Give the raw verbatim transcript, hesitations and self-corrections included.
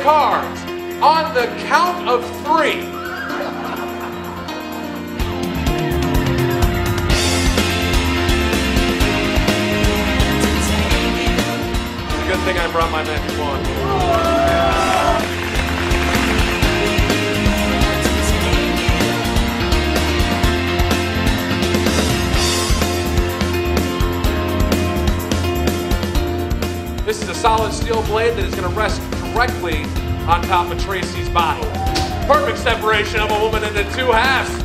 cards on the count of three. It's a good thing I brought my magic wand. This is a solid steel blade that is going to rest directly on top of Tracy's body. Perfect separation of a woman into two halves.